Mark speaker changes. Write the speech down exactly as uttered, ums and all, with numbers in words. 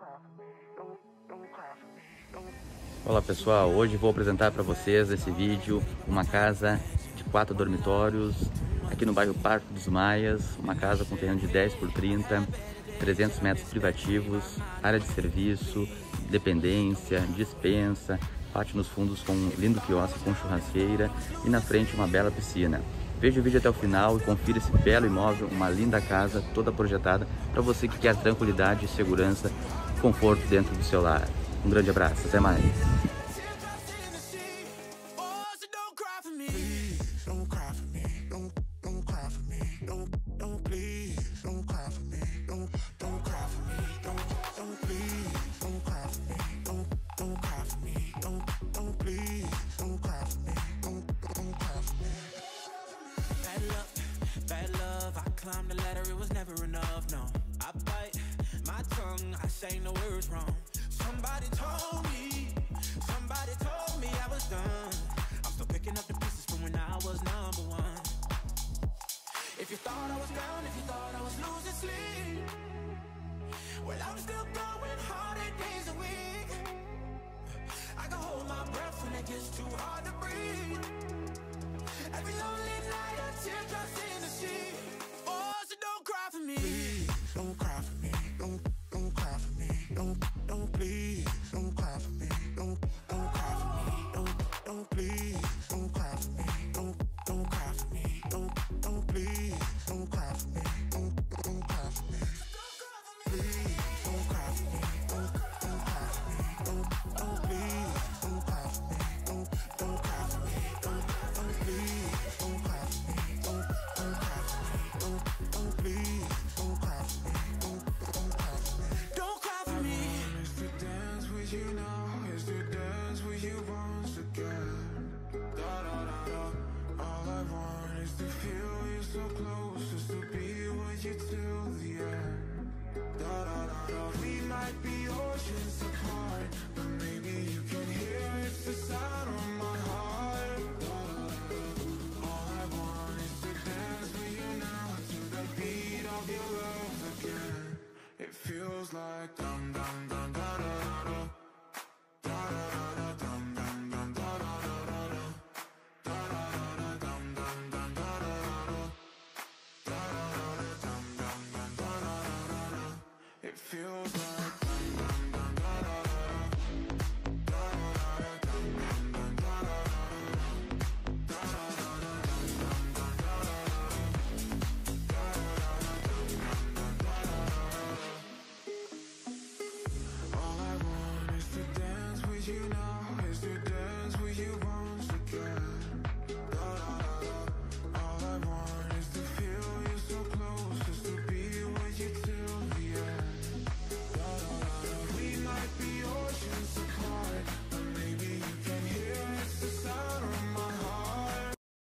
Speaker 1: Olá pessoal, hoje vou apresentar para vocês nesse vídeo uma casa de quatro dormitórios aqui no bairro Parque dos Maias, uma casa com terreno de dez por trinta, trezentos metros privativos, área de serviço, dependência, despensa, pátio nos fundos com um lindo quiosque com churrasqueira e na frente uma bela piscina. Veja o vídeo até o final e confira esse belo imóvel, uma linda casa toda projetada para você que quer tranquilidade, segurança e conforto dentro do seu lar. Um grande abraço, até mais!
Speaker 2: Bad love, I climbed the ladder, it was never enough, no. I bite my tongue, I say no words wrong. Somebody told me, somebody told me I was done. I'm still picking up the pieces from when I was number one. If you thought I was down, if you thought I was losing sleep, well, I'm still going harder days a week. I can hold my breath when it gets too hard to breathe. Every lonely night I teardrops in the sea. Oh, so don't cry for me. Please, don't cry for me. Don't, don't cry for me. Don't, don't please, don't cry for me. Don't, don't cry for me. Don't, don't please, don't cry for me. Don't, don't cry for me. Don't, don't please, don't cry for me. Don't, don't cry for me. Please, don't cry for me. Don't, don't cry for me. Don't, don't please, don't cry for me. Don't, don't cry for me. Don't, don't please, don't cry for me. Don't, don't cry for me. Don't, don't please, don't cry for me. Don't, don't cry for me. Don't cry for me.
Speaker 3: Is to dance with you now, is to dance with you once again. Da da da da. All I want is to feel you so close, is to be with you till the end. Da da da da. We might be oceans apart, but maybe you can hear it's the sound of my heart. Da da da da. All I want is to dance with you now, to the beat of your love again. It feels like dum dum dum da da da da. Da da da da dum dum dum da da da da da. Da da da da dum dum dum da da da da. Da da da da dum dum dum da da da da da. It feels like